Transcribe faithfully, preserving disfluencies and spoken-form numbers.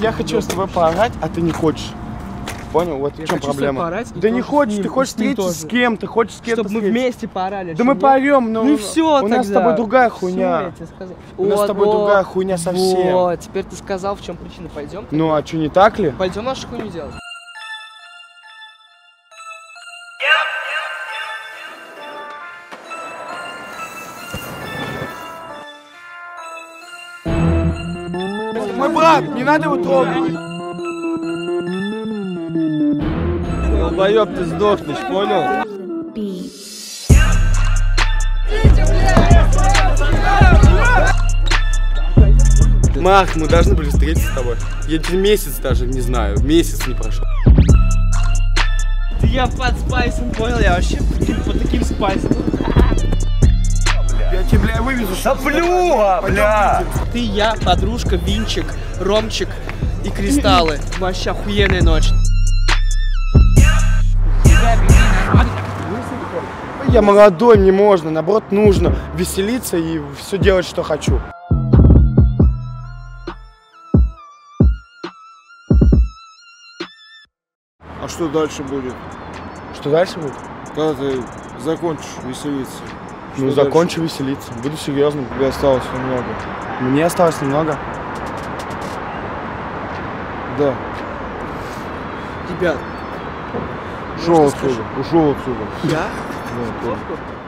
я хочу с тобой поорать, а ты не хочешь. Понял? Вот в чем проблема. Поорать, да не хочешь, ты хочешь встретиться с кем-то, хочешь с кем-то. Чтобы мы вместе поорали. Да мы поорем, но ну, все, у нас с тобой другая хуйня. У нас с тобой другая хуйня совсем. Вот, теперь ты сказал, в чем причина. Пойдем. Ну а что, не так ли? Пойдем нашу хуйню делать. Мой брат, не надо его трогать. Долбоёб, ты сдохнешь, понял? Марк, мы должны были встретиться с тобой. Я месяц даже не знаю, месяц не прошел. Да я под спайсом, понял? Я вообще по таким спайсом. Я тебе, бля, вывезу. Соплюга, бля! Ты, я, подружка, Винчик, Ромчик и Кристаллы. Вообще охуенная ночь. Я молодой, мне можно, наоборот, нужно веселиться и все делать, что хочу. А что дальше будет? Что дальше будет? Когда ты закончишь веселиться? Ну, что закончу дальше? Веселиться. Буду серьезным. Тебе осталось немного. Мне осталось немного. Да. Ребят. Ушел отсюда. Ушел отсюда. Я? Да,